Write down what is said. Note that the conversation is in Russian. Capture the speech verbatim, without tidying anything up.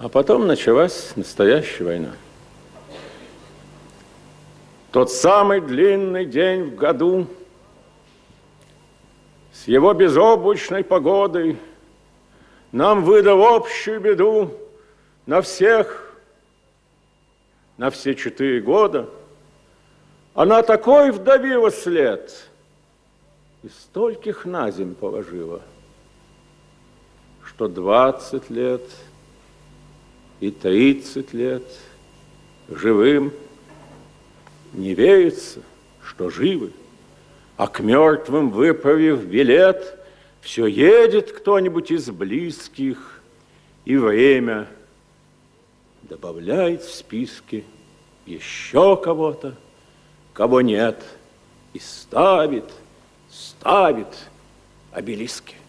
А потом началась настоящая война. Тот самый длинный день в году с его безоблачной погодой нам выдал общую беду на всех, на все четыре года. Она такой вдавила след и стольких на земь положила, что двадцать лет и тридцать лет живым не верится, что живы, а к мертвым, выправив билет, все едет кто-нибудь из близких, и время добавляет в списке еще кого-то, кого нет, и ставит, ставит обелиски.